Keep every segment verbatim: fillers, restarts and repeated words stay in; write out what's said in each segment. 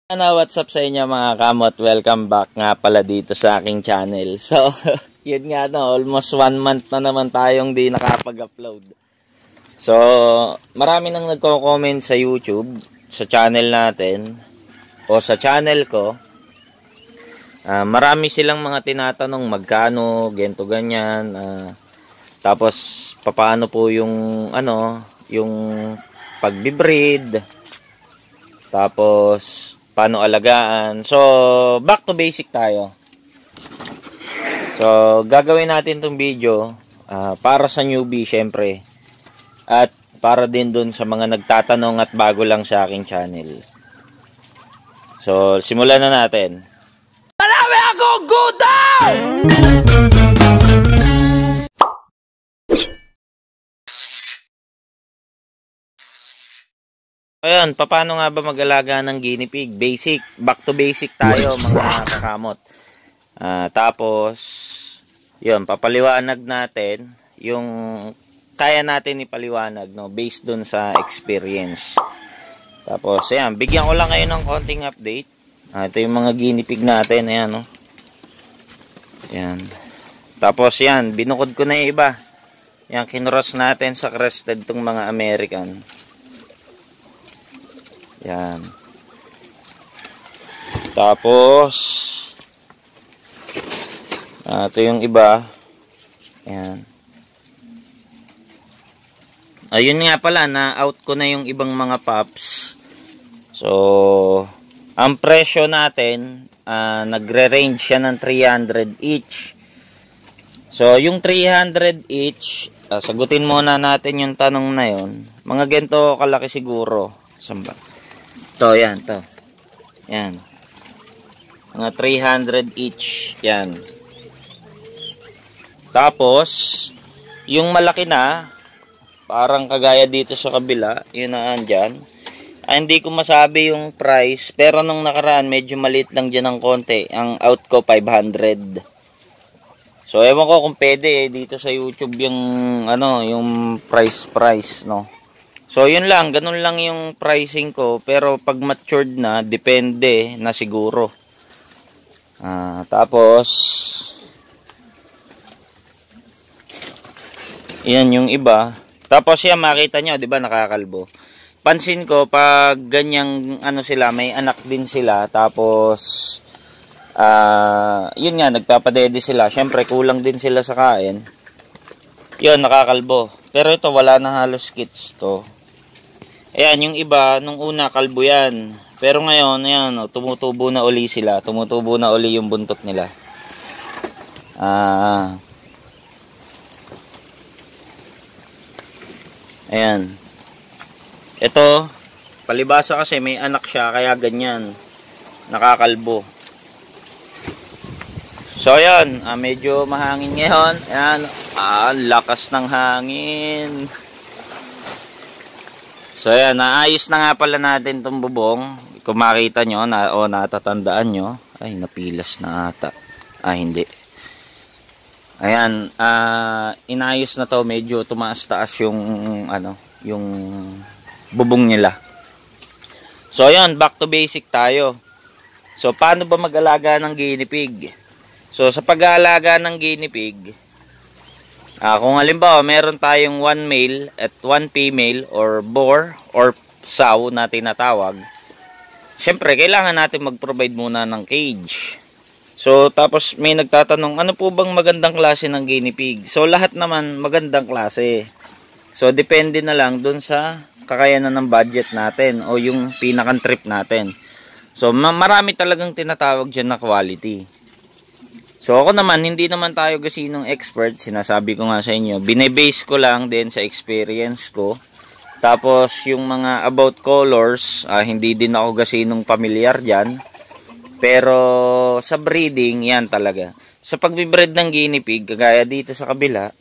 Ano, what's up sa inyo mga kamot? Welcome back nga pala dito sa aking channel. So, yun nga no, almost one month na naman tayong di nakapag-upload. So, marami nang nagko-comment sa YouTube, sa channel natin, o sa channel ko. Uh, marami silang mga tinatanong magkano, gento ganyan. Uh, tapos, papaano po yung, ano, yung pag-breed. Tapos, paano alagaan. So, back to basic tayo. So, gagawin natin tong video uh, para sa newbie syempre. At para din dun sa mga nagtatanong at bago lang sa aking channel. So, simulan na natin. Marami akong gutom! Ayan, paano nga ba mag-alaga ng guinea pig? Basic, back to basic tayo mga kakamot. Uh, tapos, yun, papaliwanag natin yung kaya natin ipaliwanag, no? Based dun sa experience. Tapos, ayan, bigyan ko lang kayo ng konting update. Uh, ito yung mga guinea pig natin, ayan, no? Ayan. Tapos, yan, binukod ko na yung iba. Yan, kinross natin sa crested tong mga American. Yan. Tapos uh, ito yung iba. Yan. Ayun nga pala, na out ko na yung ibang mga pups. So, ang presyo natin, uh, nagre-range siya ng three hundred each. So, yung three hundred each, uh, sagutin muna natin yung tanong na yun. Mga ganito kalaki siguro. Samba. To, yan, to. Yan. Mga three hundred each. Yan. Tapos, yung malaki na, parang kagaya dito sa kabila, yun na andyan. Ay, hindi ko masabi yung price, pero nung nakaraan, medyo maliit lang dyan ng konti. Ang out ko, five hundred. So, ewan ko kung pwede eh, dito sa YouTube yung, ano, yung price price, no? So, yun lang. Ganun lang yung pricing ko. Pero, pag matured na, depende na siguro. Uh, tapos, yan yung iba. Tapos, yan, makita nyo, di ba, nakakalbo. Pansin ko, pag ganyang, ano sila, may anak din sila. Tapos, uh, yun nga, nagpapadede sila. Siyempre, kulang din sila sa kain. Yun, nakakalbo. Pero ito, wala na halos kits to. Ayan, yung iba, nung una, kalbo yan. Pero ngayon, ayan, oh, tumutubo na uli sila. Tumutubo na uli yung buntot nila. Ah. Ayan. Ito, palibasa kasi may anak siya, kaya ganyan. Nakakalbo. So, ayan, ah, medyo mahangin ngayon. Ayan, ah, lakas ng hangin. So, ayan, naayos na nga pala natin itong bubong. Kung makita nyo, na, o natatandaan nyo. Ay, napilas na ata. Ah, hindi. Ayan, uh, inayos na to. Medyo tumaas-taas yung, ano, yung bubong nila. So, ayan, back to basic tayo. So, paano ba mag-alaga ng guinea pig? So, sa pag-aalaga ng guinea pig, Uh, kung halimbawa meron tayong one male at one female or boar or sow na tinatawag, syempre kailangan natin mag-provide muna ng cage. So tapos may nagtatanong, ano po bang magandang klase ng guinea pig? So lahat naman magandang klase. So depende na lang dun sa kakayanan ng budget natin o yung pinakang trip natin. So marami talagang tinatawag dyan na quality. So ako naman, hindi naman tayo gasinong expert, sinasabi ko nga sa inyo, binebase ko lang din sa experience ko. Tapos yung mga about colors, ah, hindi din ako gasinong pamilyar dyan. Pero sa breeding, yan talaga. Sa pagbibreed ng guinea pig, kagaya dito sa kabila,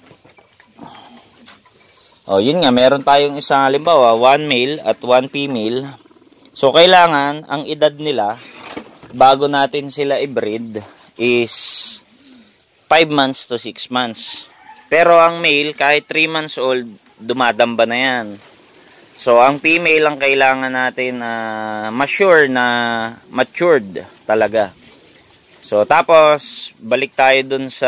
oh, yun nga, meron tayong isang halimbawa, one male at one female. So kailangan, ang edad nila, bago natin sila i-breed, is five months to six months. Pero ang male, kahit three months old, dumadamba na yan. So, ang female ang kailangan natin na uh, mature na matured talaga. So, tapos, balik tayo dun sa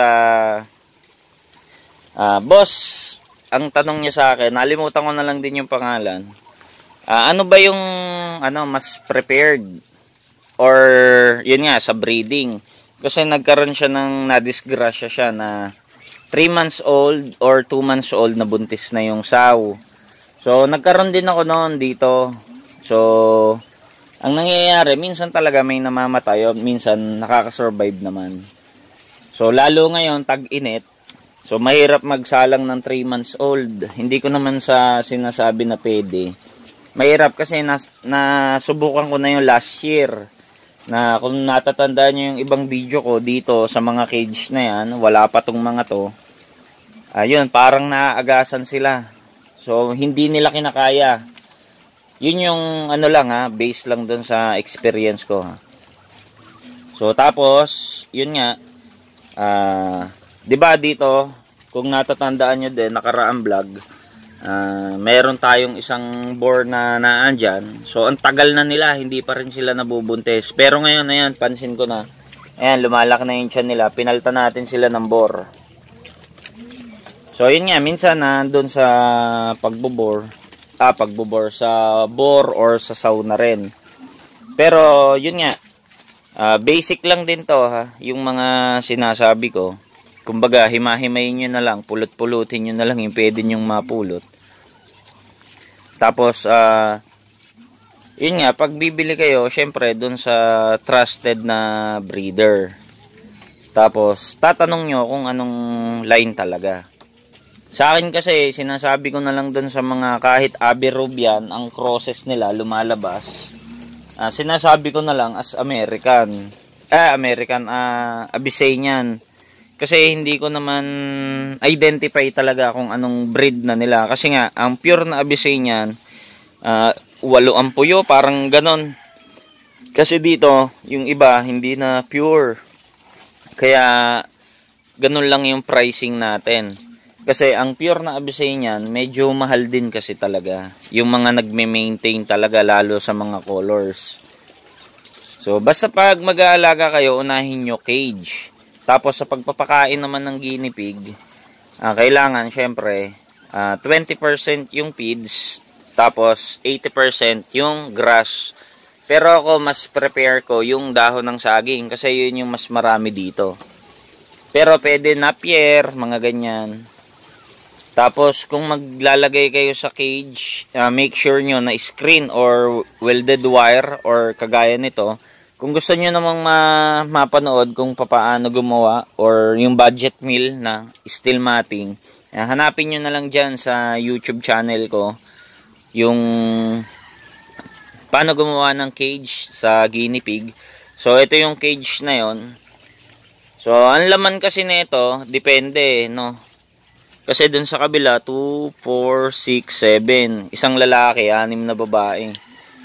uh, boss, ang tanong niya sa akin, nalimutan ko na lang din yung pangalan. Uh, ano ba yung ano mas prepared? Or, yun nga, sa breeding. Kasi nagkaroon siya ng nadisgrasya siya na three months old or two months old na buntis na yung saw. So, nagkaroon din ako noon dito. So, ang nangyayari, minsan talaga may namamatay o minsan nakakasurvive naman. So, lalo ngayon, tag-init. So, mahirap magsalang ng three months old. Hindi ko naman sa sinasabi na pwede. Mahirap kasi nas, nasubukan ko na yung last year. Na kung natatandaan nyo yung ibang video ko dito sa mga cage na yan, wala pa tong mga to. Ayun, parang naaagasan sila. So, hindi nila kinakaya. Yun yung ano lang ha, base lang dun sa experience ko ha. So, tapos, yun nga, ah... Uh, diba dito, kung natatandaan nyo din, nakaraang vlog, uh, meron tayong isang boar na naandyan. So, ang tagal na nila, hindi pa rin sila nabubuntis. Pero ngayon, ayan, pansin ko na, ayan, lumalaki na yung tiyan nila. Pinalta natin sila ng boar. So, yun nga, minsan na doon sa pagbubor, ah, pagbubor sa boar or sa saw na rin. Pero, yun nga, uh, basic lang din to, ha, yung mga sinasabi ko. Kumbaga, himahimayin nyo na lang, pulot-pulutin nyo na lang yung pwede nyong mapulot. Tapos, uh, yun nga, pag bibili kayo, syempre, dun sa trusted na breeder. Tapos, tatanong nyo kung anong line talaga. Sa akin kasi, sinasabi ko na lang dun sa mga kahit Aberrubian, ang crosses nila lumalabas. Uh, sinasabi ko na lang as American. Eh, American, uh, Abyssinian. Kasi hindi ko naman identify talaga kung anong breed na nila. Kasi nga, ang pure na Abyssinian, uh, walo ang puyo, parang ganon. Kasi dito, yung iba, hindi na pure. Kaya, ganon lang yung pricing natin. Kasi ang pure na Abyssinian, medyo mahal din kasi talaga. Yung mga nagme-maintain talaga, lalo sa mga colors. So, basta pag mag-aalaga kayo, unahin nyo cage. Tapos sa pagpapakain naman ng guinea pig, uh, kailangan syempre uh, twenty percent yung feeds, tapos eighty percent yung grass. Pero ako mas prepare ko yung dahon ng saging kasi yun yung mas marami dito. Pero pwede napier, mga ganyan. Tapos kung maglalagay kayo sa cage, uh, make sure nyo na screen or welded wire or kagaya nito. Kung gusto niyo namang ma mapanood kung paano gumawa or yung budget meal na steel matting, eh, hanapin niyo na lang diyan sa YouTube channel ko yung paano gumawa ng cage sa guinea pig. So ito yung cage na yon. So ang laman kasi nito depende, no. Kasi dun sa kabila two, four, six, seven, isang lalaki, anim na babae.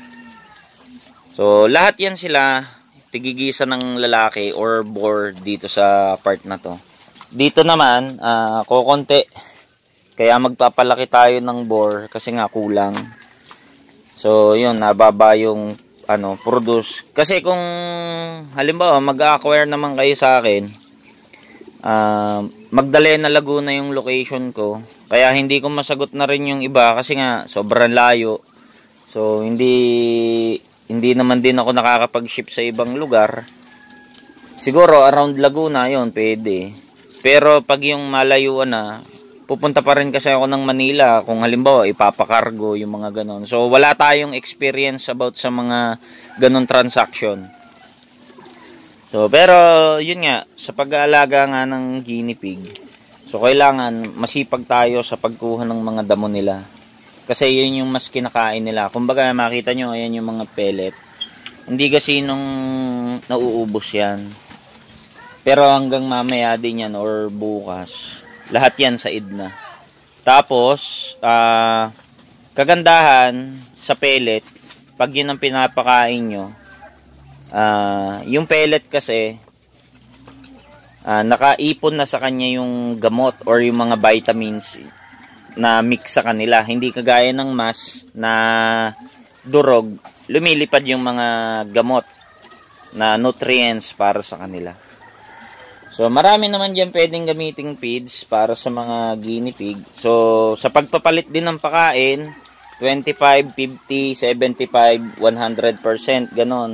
So, lahat yan sila tigigisa ng lalaki or boar dito sa part na to. Dito naman, uh, kukonti. Kaya magpapalaki tayo ng boar kasi nga kulang. So, yun, nababa yung ano, produce. Kasi kung halimbawa mag-acquire naman kayo sa akin, uh, Magdalena, Laguna yung location ko. Kaya hindi ko masagot na rin yung iba kasi nga sobrang layo. So, hindi... Hindi naman din ako nakakapag-ship sa ibang lugar. Siguro around Laguna yon pwede. Pero pag yung malayuan na, pupunta pa rin kasi ako ng Manila kung halimbawa ipapakargo yung mga ganon. So wala tayong experience about sa mga ganon transaction. So pero yun nga, sa pag-aalaga nga ng guinea pig, so kailangan masipag tayo sa pagkuha ng mga damo nila. Kasi yun yung mas kinakain nila. Kumbaga makita nyo, ayan yung mga pellet. Hindi kasi nung nauubos yan. Pero hanggang mamaya din yan or bukas. Lahat yan sa idna. Tapos, uh, kagandahan sa pellet, pag yun ang pinapakain nyo, uh, yung pellet kasi, uh, nakaipon na sa kanya yung gamot or yung mga vitamins. na mix sa kanila. Hindi kagaya ng mas na durog, lumilipad yung mga gamot na nutrients para sa kanila. So, marami naman dyan pwedeng gamiting feeds para sa mga guinea pig. So, sa pagpapalit din ng pakain, twenty-five, fifty, seventy-five, one hundred percent, ganon.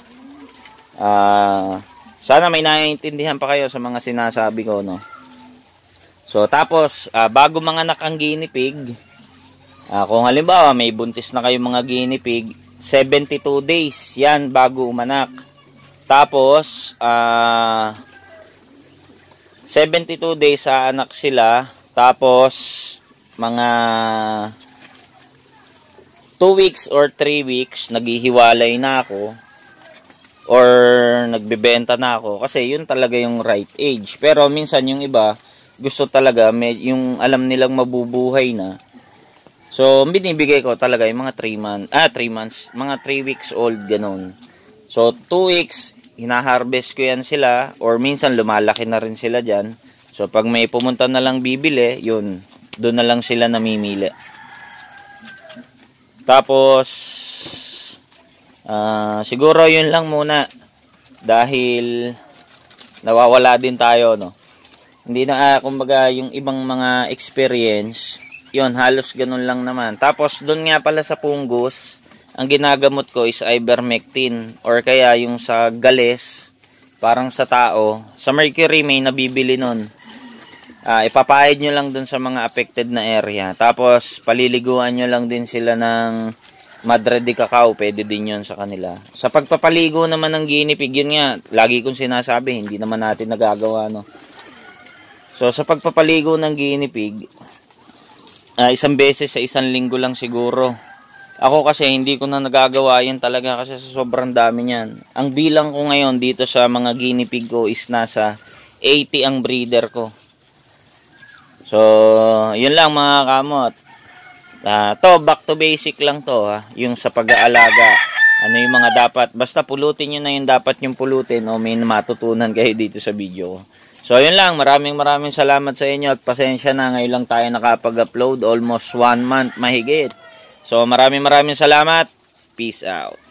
Ah... Uh, Sana may naiintindihan pa kayo sa mga sinasabi ko, no? So, tapos, uh, bago manganak ang guinea pig, uh, kung halimbawa may buntis na kayo mga guinea pig, seventy-two days yan bago umanak. Tapos, uh, seventy-two days sa anak sila, tapos, mga two weeks or three weeks, naghihiwalay na ako, or nagbebenta na ako kasi yun talaga yung right age. Pero minsan yung iba gusto talaga may, yung alam nilang mabubuhay na. So binibigay ko talaga yung mga three months, ah three months, mga three weeks old ganon. So two weeks hina-harvest ko yan sila, or minsan lumalaki na rin sila diyan. So pag may pumunta na lang bibili, yun, doon na lang sila namimili. Tapos Uh, siguro yun lang muna dahil nawawala din tayo, no. Hindi na uh, kumbaga yung ibang mga experience, yun halos ganun lang naman. Tapos doon nga pala sa punggos, ang ginagamot ko is ivermectin, or kaya yung sa gales, parang sa tao, sa mercury may nabibili nun. Uh, ipapahid nyo lang dun sa mga affected na area. Tapos paliliguan nyo lang din sila ng Madre de Cacao, pwede din yun sa kanila. Sa pagpapaligo naman ng guinea pig, yun nga, lagi kong sinasabi, hindi naman natin nagagawa, no. So, sa pagpapaligo ng guinea pig, uh, isang beses sa isang linggo lang siguro. Ako kasi, hindi ko na nagagawa yun talaga kasi sa sobrang dami niyan. Ang bilang ko ngayon dito sa mga guinea pig ko is nasa eighty ang breeder ko. So, yun lang mga kamot. Uh, to, back to basic lang to, ha? Yung sa pag-aalaga, ano yung mga dapat, basta pulutin nyo na yung dapat yung pulutin, o may matutunan kayo dito sa video ko. So yun lang, maraming maraming salamat sa inyo at pasensya na, ngayon lang tayo nakapag-upload, almost one month mahigit. So maraming maraming salamat, peace out.